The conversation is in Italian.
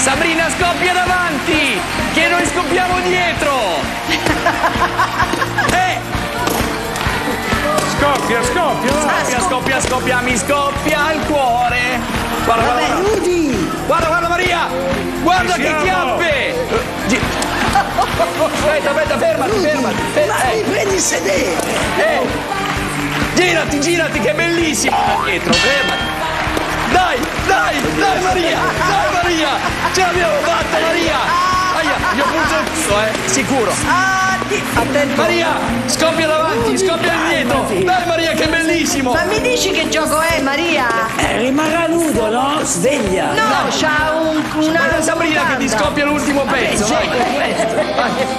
Sabrina scoppia davanti, che noi scoppiamo dietro. Scoppia, mi scoppia il cuore. Guarda, Rudy! guarda Maria, guarda che chiappe. Aspetta, fermati. Dai, prendi il sedere! Girati, che è bellissimo. Dietro, fermati. Dai Maria, ce l'abbiamo fatta Maria. Io punto il culo, sicuro. Attento. Maria, scoppia davanti, scoppia indietro. Dai Maria, che bellissimo. Ma mi dici che gioco è, Maria? Rimarrà nudo, no? Sveglia! No, c'ha una... Sabrina che ti scoppia l'ultimo pezzo. Gioco è questo!